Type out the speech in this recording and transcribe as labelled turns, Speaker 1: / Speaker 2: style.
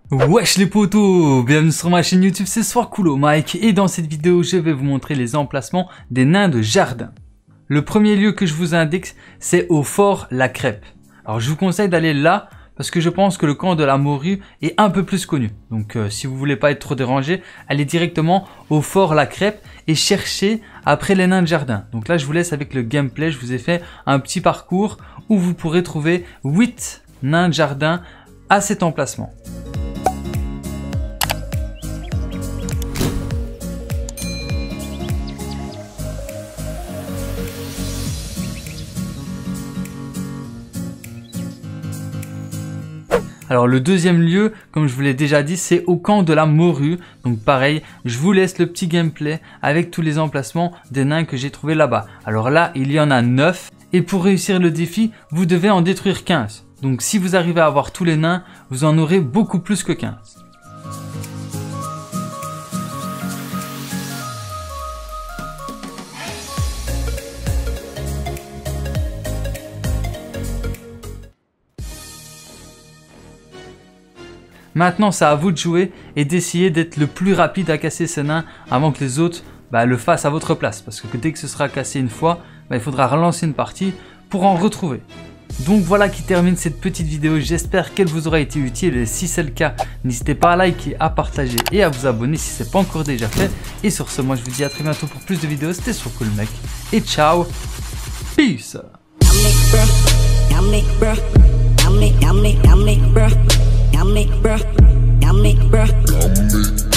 Speaker 1: Wesh les potos, bienvenue sur ma chaîne YouTube, c'est Soircoolo Mike et dans cette vidéo je vais vous montrer les emplacements des nains de jardin. Le premier lieu que je vous indique c'est au fort La Crêpe. Alors je vous conseille d'aller là parce que je pense que le camp de la morue est un peu plus connu. Donc si vous voulez pas être trop dérangé, allez directement au fort La Crêpe et cherchez après les nains de jardin. Donc là je vous laisse avec le gameplay, je vous ai fait un petit parcours où vous pourrez trouver 8 nains de jardin à cet emplacement. Alors le deuxième lieu, comme je vous l'ai déjà dit, c'est au camp de la morue. Donc pareil, je vous laisse le petit gameplay avec tous les emplacements des nains que j'ai trouvé là-bas. Alors là, il y en a 9 et pour réussir le défi, vous devez en détruire 15. Donc si vous arrivez à avoir tous les nains, vous en aurez beaucoup plus que 15. Maintenant, c'est à vous de jouer et d'essayer d'être le plus rapide à casser ces nains avant que les autres le fassent à votre place. Parce que dès que ce sera cassé une fois, il faudra relancer une partie pour en retrouver. Donc voilà qui termine cette petite vidéo. J'espère qu'elle vous aura été utile et si c'est le cas, n'hésitez pas à liker, à partager et à vous abonner si ce n'est pas encore déjà fait. Et sur ce, moi je vous dis à très bientôt pour plus de vidéos. C'était Soircoolo Mike et ciao, peace. Yummy, bruh.